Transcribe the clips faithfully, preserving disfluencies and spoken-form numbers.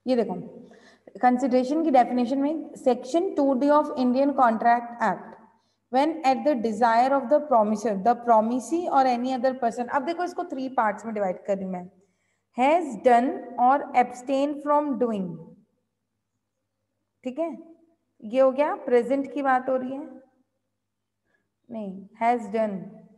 ये देखो कंसिडरेशन की डेफिनेशन में section two D of Indian Contract Act, when at the desire of the promisor, the promisee or any other person. अब देखो इसको three parts में डिवाइड कर रही हूं मैं, has done और abstain from doing, ठीक है, ये हो गया प्रेजेंट की बात हो रही है, नहीं has done।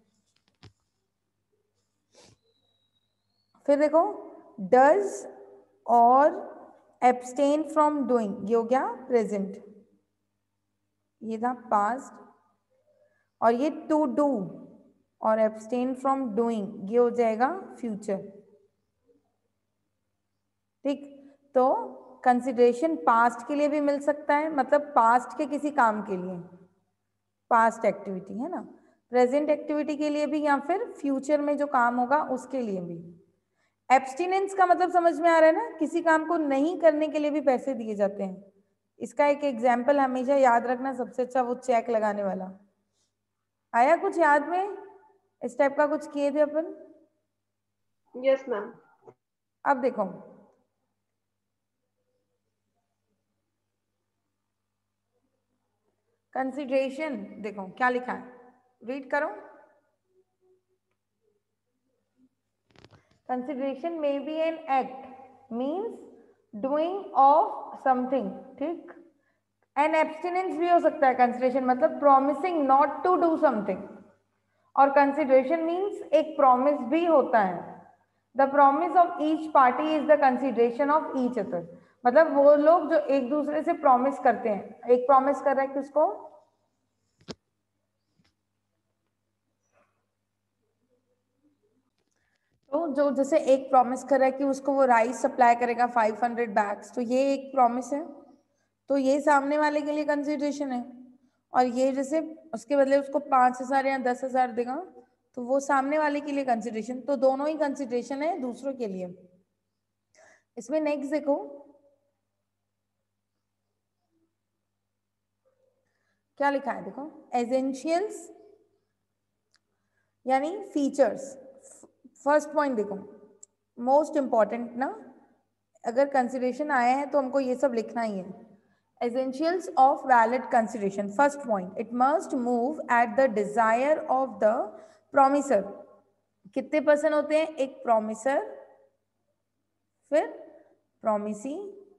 फिर देखो does और abstain from doing, ये हो गया प्रेजेंट, ये था पास्ट, और ये टू डू और एब्सटेन फ्रॉम डूइंग ये हो जाएगा फ्यूचर, ठीक। तो कंसिडरेशन पास्ट के लिए भी मिल सकता है, मतलब पास्ट के किसी काम के लिए, पास्ट एक्टिविटी है ना, प्रेजेंट एक्टिविटी के लिए भी, या फिर फ्यूचर में जो काम होगा उसके लिए भी। एब्सटिनेंस का मतलब समझ में आ रहा है ना, किसी काम को नहीं करने के लिए भी पैसे दिए जाते हैं। इसका एक एग्जाम्पल हमेशा याद रखना, सबसे अच्छा वो चेक लगाने वाला। आया कुछ याद में? इस टाइप का कुछ किए थे अपन? Yes ma'am. अब देखो कंसिडरेशन, देखो क्या लिखा है, रीड करो। कंसिडरेशन में be an act means doing of something, ठीक। एन एब्सटिनेंस भी हो सकता है कंसिडरेशन, मतलब promising not to do something, और कंसिडरेशन मीन्स एक प्रॉमिस भी होता है। The promise of each party is the consideration of each other, मतलब वो लोग जो एक दूसरे से प्रॉमिस करते हैं, एक प्रॉमिस कर रहा है किसको, तो जो जैसे एक प्रॉमिस कर रहा है कि उसको वो राइस सप्लाई करेगा फाइव हंड्रेड बैग्स, तो ये एक प्रॉमिस है, तो ये सामने वाले के लिए कंसिडरेशन है। और ये जैसे उसके बदले उसको पांच हजार या दस हजार देगा, तो वो सामने वाले के लिए कंसिडरेशन, तो दोनों ही कंसिडरेशन है दूसरों के लिए। इसमें नेक्स्ट देखो क्या लिखा है, देखो एसेंशियल्स यानी फीचर्स। फर्स्ट पॉइंट देखो मोस्ट इंपॉर्टेंट ना, अगर कंसिडरेशन आया है तो हमको ये सब लिखना ही है। Essentials of valid consideration, first point, it must move at the desire of the promisor. कितने पर्सन होते हैं? एक प्रॉमिसर, फिर प्रॉमिसी।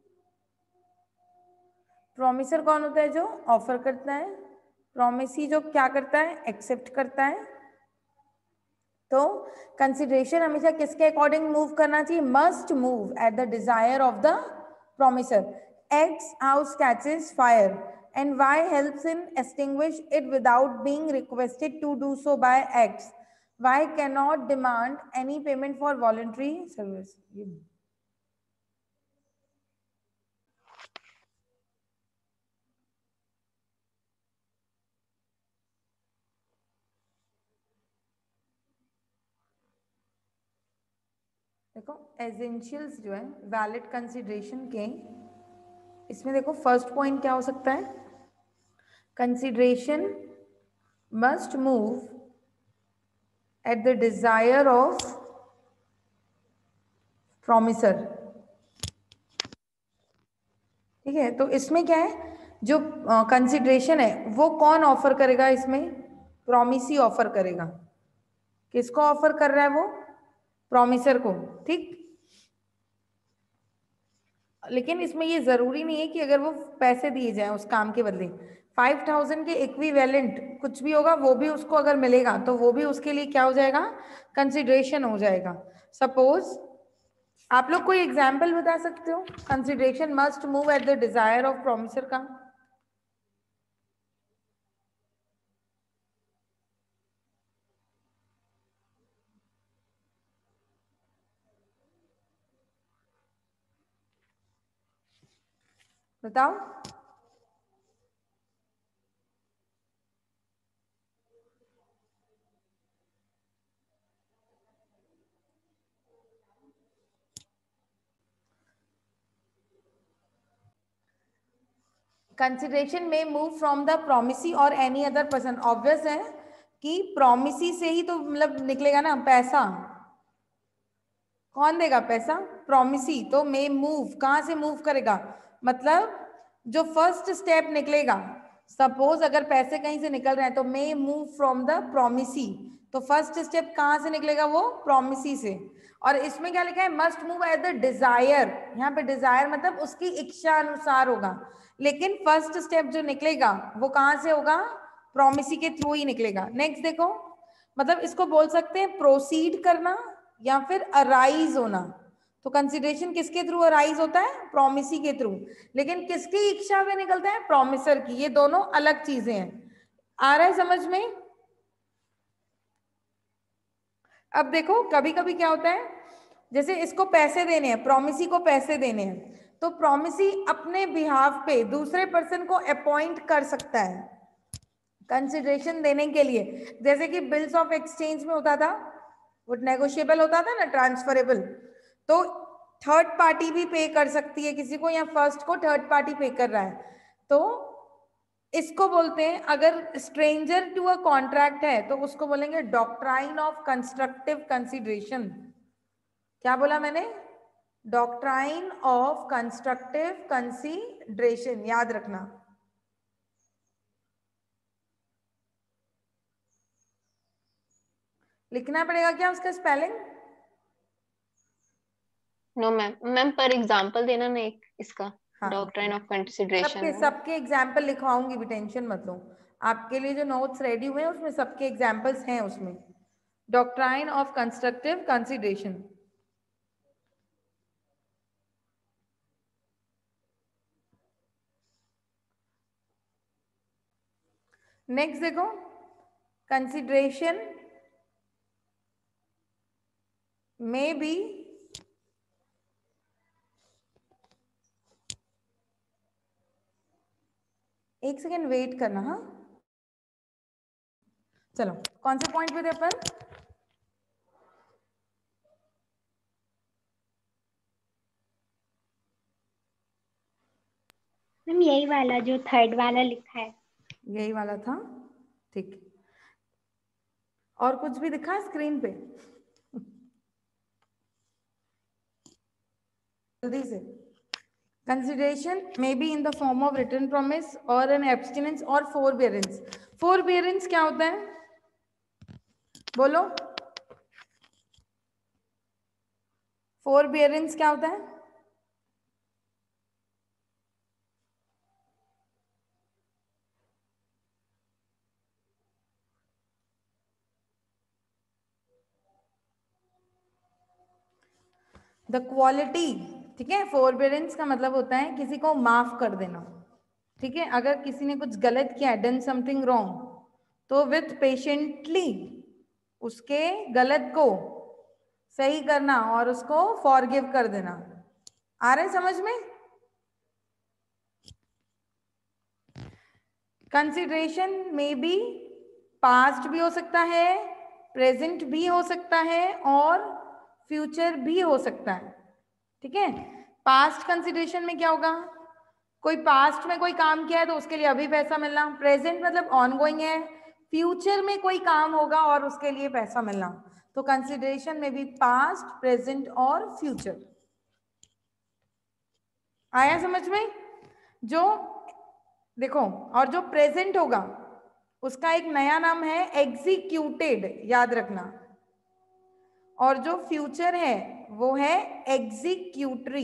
प्रॉमिसर कौन होता है? जो ऑफर करता है। प्रॉमिसी जो क्या करता है? एक्सेप्ट करता है। तो कंसिडरेशन हमेशा किसके अकॉर्डिंग मूव करना चाहिए? Must move at the desire of the promisor. X house catches fire and Y helps in extinguish it without being requested to do so by X. Y cannot demand any payment for voluntary service. देखो essentials जो है valid consideration के, इसमें देखो first point क्या हो सकता है? Consideration must move at the desire of promisor, ठीक है। तो इसमें क्या है, जो कंसिडरेशन uh, है वो कौन ऑफर करेगा? इसमें प्रॉमिसी ऑफर करेगा। किसको ऑफर कर रहा है वो? प्रॉमिसर को, ठीक। लेकिन इसमें ये जरूरी नहीं है कि अगर वो पैसे दिए जाएं उस काम के बदले, फाइव थाउजेंड के इक्विवेलेंट कुछ भी होगा वो भी उसको अगर मिलेगा तो वो भी उसके लिए क्या हो जाएगा? कंसिडरेशन हो जाएगा। सपोज आप लोग कोई एग्जाम्पल बता सकते हो consideration must move at the desire of promisor का? बताओ। कंसिडरेशन में मूव फ्रॉम द प्रॉमिसी और एनी अदर पर्सन, ऑब्वियस है कि प्रॉमिसी से ही तो मतलब निकलेगा ना पैसा। कौन देगा पैसा? प्रोमिसी। तो मे मूव कहां से मूव करेगा? मतलब जो फर्स्ट स्टेप निकलेगा, सपोज अगर पैसे कहीं से निकल रहे हैं तो may move from the promisee, तो फर्स्ट स्टेप कहां से निकलेगा? वो प्रोमिसी से। और इसमें क्या लिखा है? Must move at the desire. यहाँ पे डिजायर मतलब उसकी इच्छा अनुसार होगा, लेकिन फर्स्ट स्टेप जो निकलेगा वो कहां से होगा? प्रोमिसी के थ्रू ही निकलेगा। नेक्स्ट देखो, मतलब इसको बोल सकते हैं प्रोसीड करना या फिर अराइज होना। तो कंसिडरेशन किसके थ्रू अराइज होता है? प्रोमिसी के थ्रू। लेकिन किसकी इच्छा में निकलता है? प्रोमिसर की। ये दोनों अलग चीजें हैं। आ रहा है समझ में? अब देखो कभी कभी क्या होता है, जैसे इसको पैसे देने हैं, प्रोमिसी को पैसे देने हैं, तो प्रोमिसी अपने बिहाफ पे दूसरे पर्सन को अपॉइंट कर सकता है कंसिडरेशन देने के लिए। जैसे कि बिल्स ऑफ एक्सचेंज में होता था, वो नेगोशिएबल होता था ना, ट्रांसफरेबल। तो थर्ड पार्टी भी पे कर सकती है किसी को, या फर्स्ट को थर्ड पार्टी पे कर रहा है, तो इसको बोलते हैं, अगर स्ट्रेंजर टू अ कॉन्ट्रैक्ट है तो उसको बोलेंगे डॉक्ट्राइन ऑफ कंस्ट्रक्टिव कंसिडरेशन। क्या बोला मैंने? डॉक्ट्राइन ऑफ कंस्ट्रक्टिव कंसिडरेशन, याद रखना। लिखना पड़ेगा क्या उसका स्पेलिंग? नो मैम, मैम पर एग्जांपल देना ना एक इसका, हाँ, डॉक्ट्राइन ऑफ कंसिडरेशन सबके में। सबके एग्जाम्पल लिखवाऊंगी भी, टेंशन मत लो। आपके लिए जो नोट्स रेडी हुए हैं उसमें सबके एग्जाम्पल्स हैं उसमें। Doctrine of constructive consideration. Next देखो, कंसिडरेशन में बी एक सेकेंड वेट करना। हाँ चलो, कौन से पॉइंट पे थे अपन? मैम यही वाला जो थर्ड वाला लिखा है। यही वाला था, ठीक। और कुछ भी दिखा स्क्रीन पे? जल्दी से। Consideration may be in the form of written promise or an abstinence or forbearance. फोरबियरेंस क्या होता है? बोलो, फोरबियरेंस क्या होता है? द क्वालिटी, ठीक है। फोरबियरेंस का मतलब होता है किसी को माफ कर देना, ठीक है। अगर किसी ने कुछ गलत किया, डन समथिंग रॉन्ग, तो विथ पेशेंटली उसके गलत को सही करना और उसको फॉरगिव कर देना। आ रहा है समझ में? कंसिडरेशन में बी पास्ट भी हो सकता है, प्रेजेंट भी हो सकता है और फ्यूचर भी हो सकता है, ठीक है। पास्ट कंसिडरेशन में क्या होगा? कोई पास्ट में कोई काम किया है तो उसके लिए अभी पैसा मिलना, प्रेजेंट मतलब ऑनगोइंग है, फ्यूचर में कोई काम होगा और उसके लिए पैसा मिलना। तो कंसिडरेशन में भी पास्ट, प्रेजेंट और फ्यूचर। आया समझ में? जो देखो, और जो प्रेजेंट होगा उसका एक नया नाम है एग्जीक्यूटेड, याद रखना। और जो फ्यूचर है वो है एग्जीक्यूटरी।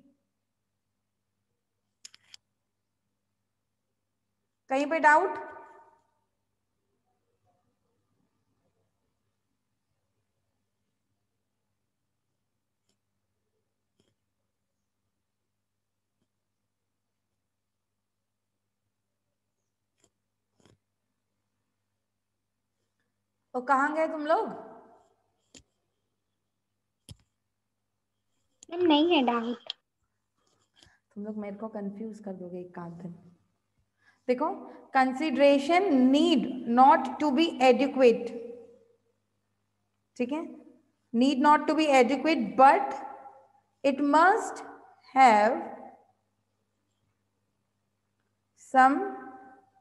कहीं पे डाउट? तो कहाँ गए तुम लोग? मैम नहीं है डाउट। तुम लोग मेरे को कंफ्यूज कर दोगे एक आध दिन। देखो, consideration need not to be adequate, ठीक है, need not to be adequate but it must have some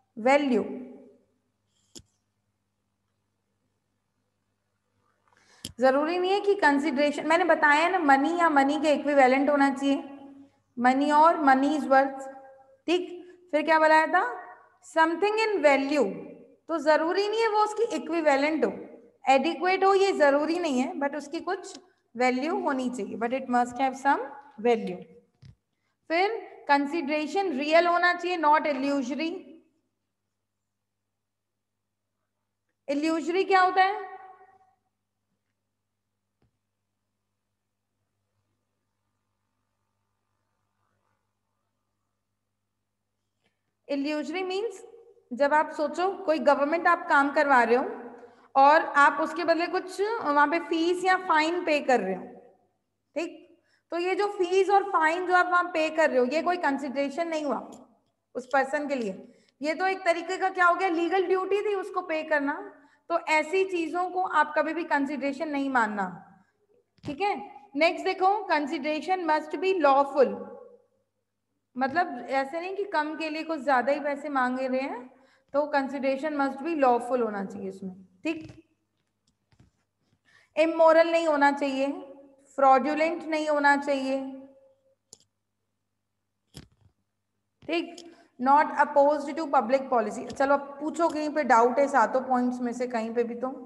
value. जरूरी नहीं है कि कंसिडरेशन, मैंने बताया ना मनी या मनी के इक्विवेलेंट होना चाहिए, मनी और मनी इज वर्थ, ठीक। फिर क्या बताया था, समथिंग इन वैल्यू, तो जरूरी नहीं है वो उसकी इक्विवेलेंट हो, एडिक्वेट हो ये जरूरी नहीं है, बट उसकी कुछ वैल्यू होनी चाहिए, but it must have some value. फिर कंसिडरेशन रियल होना चाहिए, नॉट इल्यूजरी। इल्यूजरी क्या होता है, इल्यूजरी मीन्स जब आप सोचो कोई गवर्नमेंट आप काम करवा रहे हो और आप उसके बदले कुछ वहां पे फीस या फाइन पे कर रहे हो, ठीक, तो ये जो फीस और फाइन जो आप वहां पे कर रहे हो ये कोई कंसिडरेशन नहीं हुआ उस पर्सन के लिए, ये तो एक तरीके का क्या हो गया, लीगल ड्यूटी थी उसको पे करना, तो ऐसी चीजों को आप कभी भी कंसिडरेशन नहीं मानना, ठीक है। नेक्स्ट देखो, कंसिडरेशन मस्ट बी लॉफुल, मतलब ऐसे नहीं कि कम के लिए कुछ ज्यादा ही पैसे मांगे रहे हैं, तो कंसिडरेशन मस्ट बी लॉफुल होना चाहिए इसमें, ठीक। इमोरल नहीं होना चाहिए, फ्रॉडुलेंट नहीं होना चाहिए, ठीक, not opposed to public policy. चलो अब पूछो कहीं पे डाउट है सातों पॉइंट्स में से कहीं पे भी तो,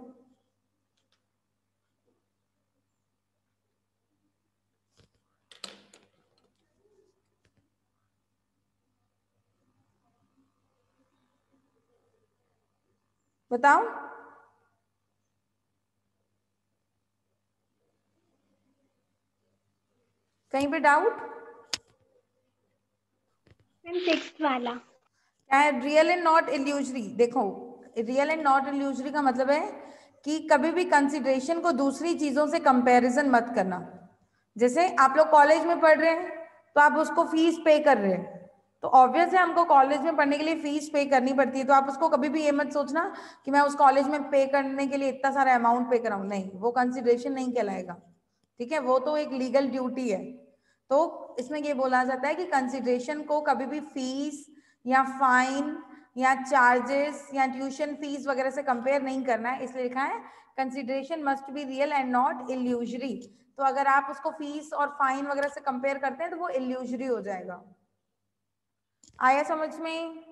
बताओ। कहीं पे डाउट, मैम सिक्स्थ वाला क्या है, रियल एंड नॉट इल्यूजरी। देखो रियल एंड नॉट इल्यूजरी का मतलब है कि कभी भी कंसिडरेशन को दूसरी चीजों से कंपैरिजन मत करना। जैसे आप लोग कॉलेज में पढ़ रहे हैं तो आप उसको फीस पे कर रहे हैं, तो ऑब्वियस है हमको कॉलेज में पढ़ने के लिए फीस पे करनी पड़ती है, तो आप उसको कभी भी ये मत सोचना कि मैं उस कॉलेज में पे करने के लिए इतना सारा अमाउंट पे कराऊं, नहीं, वो कंसिडरेशन नहीं कहलाएगा, ठीक है, वो तो एक लीगल ड्यूटी है। तो इसमें ये बोला जाता है कि कंसिडरेशन को कभी भी फीस या फाइन या चार्जेस या ट्यूशन फीस वगैरह से कंपेयर नहीं करना है, इसलिए लिखा है consideration must be real and not illusory. तो अगर आप उसको फीस और फाइन वगैरह से कंपेयर करते हैं तो वो इल्यूजरी हो जाएगा। आया समझ में?